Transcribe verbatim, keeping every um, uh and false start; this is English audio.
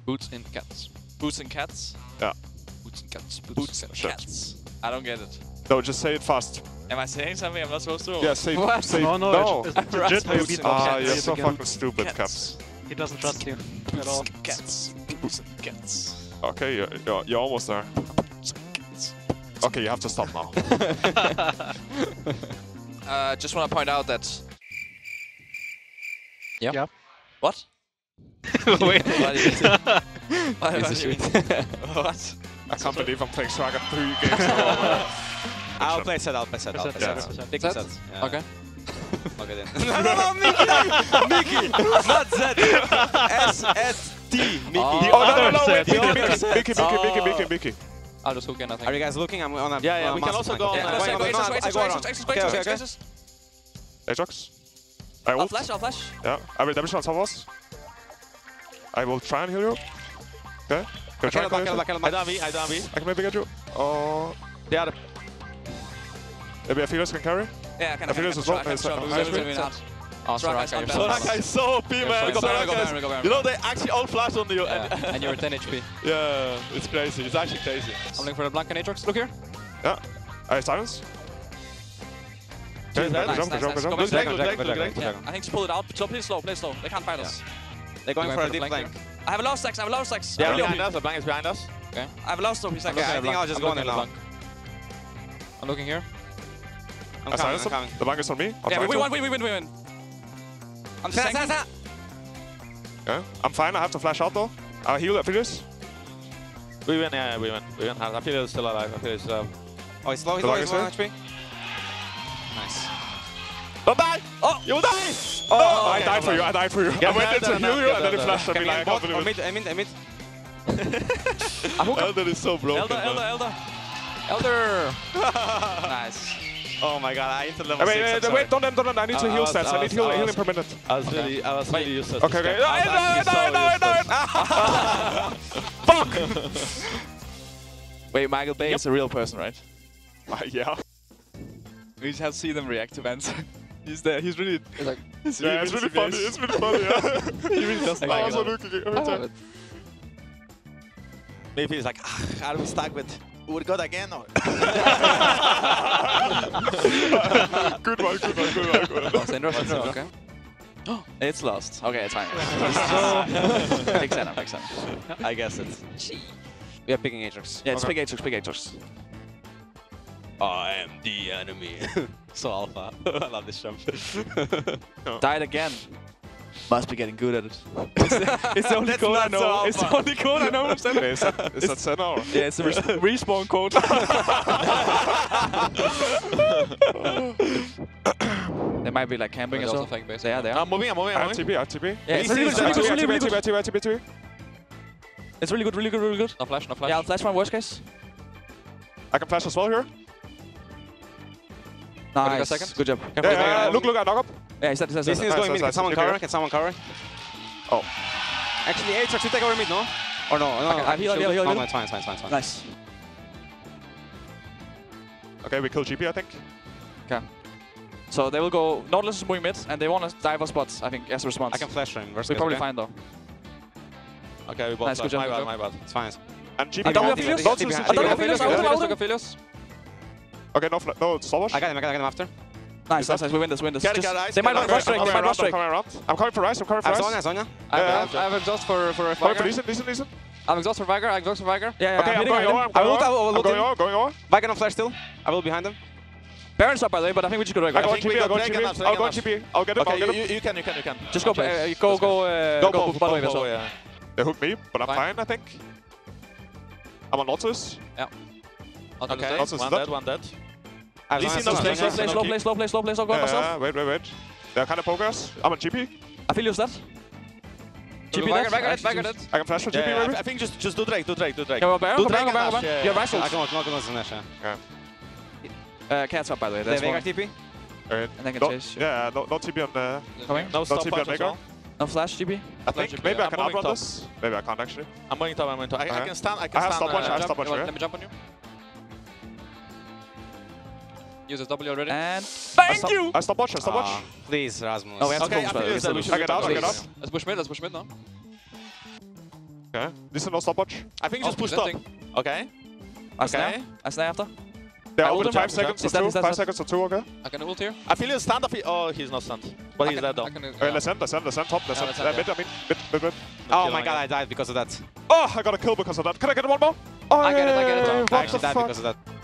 Boots and cats. Boots and cats? Yeah. Boots and cats. Boots, Boots and and cats. cats. I don't get it. No, just say it fast. Am I saying something I'm not supposed to? Yeah, say What? say No, no, no. it's, it's legit how you beat Ah, boxing. you're so again. fucking stupid, Cats. Caps. He doesn't trust you at all. Cats. Boots and cats. Okay, you're, you're, you're almost there. Okay, you have to stop now. uh, just want to point out that... Yeah. Yep. What? Wait. What do you mean? What Piece do of you shit. mean? What? I can't believe I'm playing Soraka three games in a row, man. I'll play Sett, I'll play Sett, I'll play Sett, Sett. Sett. Big Sett? Sett. Yeah. Okay. I'll get in. No, no, no, Mickey! Mickey! Not Sett! S S T! Mickey! Oh. Oh, no, no, no, wait, Sett. Mickey, Mickey, Mickey, Mickey, Oh. Mickey, Mickey, Mickey. I'll just hook in, I think. Are you guys looking? I'm on a Yeah, yeah, uh, we can master also flank. go on, Yeah, uh, no, Go, no, go, no, Aces, no, go, I Aces, go go, around. Aces, go, Okay, Aces, okay, go, okay. Aces. Ajax. I I'll ult. flash, I'll flash. Yeah, I will damage on top of us. I will try and heal you. Okay. Go try Kill and back, kill kill you. back, kill I back. don't V, I don't V. I can maybe get you. Oh, They are the... maybe Aphelios can carry. Yeah, I can. I feel this as well. It's like- Oh, Soraka's Soraka, on you're balance. so Soraka is so O P, man. fine. We go Baron, we Soraka go is- Baron, we go Baron. You know, they actually all flash on you. Yeah, And, and you're at ten H P. yeah, it's crazy. It's actually crazy. I'm looking for the Blanca Aatrox. Look here. Yeah. I silence. Okay, Nice, good nice, job, nice, good job, nice. good job. Go Good back, dragon, Dragon, good dragon, dragon, good dragon, dragon. Yeah, I think just pull it out. So play slow, play slow. They can't fight us. They're going Going for for a the deep flank. flank. I have a low stacks, I have a low stacks. Yeah, I have behind low- us. The blank is behind us. Okay. I have a low stop, he's like, Okay, I think I'll just I'm go on looking it at the now. Blanc. I'm looking here. I'm I coming, silence I'm him. coming. The bank is on me. I'm yeah, trying we to. win, we win, we win, we win. I'm just Sett, Sett, saying. Sett. Yeah, I'm fine. I have to flash out though. I'll heal Aphelios. We win, yeah, we win. We win. I feel it's still alive. I feel it's alive. Oh, he's low, he's The low, back he's is low there. H P. Nice. Don't die! Oh! You will die! Oh, I okay, died for you. I died for you. Yeah, I went yeah, in to no, no, heal you, no, and then no, he no. flashed at Can me we like I bot can't or believe mid, it. I mid, I mid. Elder is so broken. Elder, man. Elder, Elder. Elder! Nice. Oh my god, I into level Uh, Wait, six. wait, I'm wait, sorry. wait, don't end, don't end. I need to I heal was- stats. I I need was- heal, I healing was- per minute. I was really, I was really useless. Okay, this okay. game. I was No, no, actually no, so no, useless. no, Fuck! Wait, Michael Bay is a real person, right? Uh, yeah. We just have to see them react to events. He's there, he's really... It's like, He's Yeah, it's really funny. It's really funny, yeah. He really doesn't I like also it. looking every I love time. it. Maybe he's like, ah, are we stuck with Would God again? Or? Good one, good one, good one, good one. Oh, Syndra, Syndra, okay. It's lost. Okay, it's fine. Big center, big center. I guess it's. We are picking Aatrox. Yeah, it's Okay. big Aatrox, big Aatrox. I am the enemy. So alpha. I love this jump. Died again. Must be getting good at it. It's the, it's the only That's code I not so know. It's the alpha. only code I know. Sam. Okay, is that, is that Senna or? Yeah, it's the res respawn code. They might be like camping But as they well. also flank base. They are, they are. I'm moving, I'm moving, I I'm have moving. T B, I have T B. Yeah, it's Easy, really good, easy, really easy, good, really good, really good. T B, T B, T B, T B. It's really good, really good, really good. No flash, no flash. Yeah, I'll flash my worst case. I can flash as well here. Got Nice. a second? Good job. Yeah, yeah, yeah, look, look, I knock up. Yeah, he's dead, he's dead, This he's thing dead. is going nice, mid. Can nice, someone keep it cover? Can someone cover? Oh. Actually, Aatrox, you take over mid, no? Or no? No, Okay, I heal, I heal, I heal, No, I no, heal. it's fine, it's fine, it's fine. It's fine. Nice. Okay, we kill G P, I think. Okay. So they will go. Nautilus is moving mid, and they want to dive our spots, I think, as a response. I can flash him. Worst We're case, probably okay? fine though. Okay, we both Nice, good flash. job, My good bad, job. my bad. It's fine. And G P I don't have can- Aphelios. Nautilus I is- don't I don't have okay, Aphelios, okay, I okay. don't have Look at Aphelios. Okay, no, fla- no, Stopwatch. I got him, I got him after. Nice, nice, nice. We win this, win this. Get it, Just- get it, they might get not it. rush Drake, I'm they coming might rush around, I'm Drake. coming around. I'm coming for Rice, I'm coming for I have Rice. Zonya, Zonya. I have, Yeah, I have, I have exhaust for for Going for Viger. decent, decent, decent. I'm exhaust for Viger. I'm exhaust for Viger. Yeah, yeah, Okay, I'm I'm hitting going him. over, I'm I going will- I will over. I'm look going in. over, going over. Viger on flash still. I will behind him. Baron's up by the way, but I think we just go Drake. I right? go on think G we P, go I'll go on Drake G P. and Drake I'll go on and G P. I'll get him, I'll Okay, get you, him. you, you can, you can, you can. Just go, uh, Okay. go, Let's go, uh, Go, go both, bottom wave both, as well. both, yeah. They hooked me, but I'm Fine. fine, I think. I'm on Nautilus. Onto the Okay, stage. Also, one that- dead, one dead. I have Lee Zonya, Sin knows Zonya, Play Play slow, Zonya. play slow, play slow, play slow, play slow. Go on Yeah, myself. yeah, wait, wait, wait. They're kind of pokers. I'm on G P. I feel you that. G P Viger, dead. Viger dead, Actually, Viger dead. I can flash for G P, Yeah, I, maybe. I think just just do Drake, do Drake, do Drake. Yeah, well, Baron, Do go Baron, Drake go Baron, and go dash, Baron. yeah, You're yeah. right, I Schultz. can walk, walk on Zonya. Uh, Cat's up by the way. They That's have one. Veigar T P. Alright. And they can No, chase. yeah, no, no T P on the... Coming. No stop T P punch on as Veigar. well. No flash, G P. I Flash think G P, maybe I yeah. can I'm moving outrun top. this. Maybe I can't actually. I'm going top, I'm going top. I, I Okay. can stand, I can I have stand. stopwatch, I have uh, Jump. stopwatch Let here. me jump on you. Use his W already. And I thank stop, you. I stop watch, I stop watch. Ah, please, Rasmus. Oh, we have to Okay, focus I by the feel way. that we should I get out, I get out. Let's push mid. Let's push mid now. Okay. Listen, no stopwatch. I think you just Oh, push top. planting. Okay. I snare. Okay. I snare after. They're I over ult five him. seconds or Is that- two. is that- Five seconds or two, okay? I can ult here. I feel he's stunned. If he, oh, he's not stunned. But I he's can, dead though. I can, Okay, yeah. let's end, let's end, let's end top. Let's Yeah, end. let's end, Uh, mid, I mean, mid, mid, mid. Oh my god, I died because of that. Oh, I got a kill because of that. Can I get one more? Oh, I get it, I get it. hey, I what I actually the died fuck? because of that.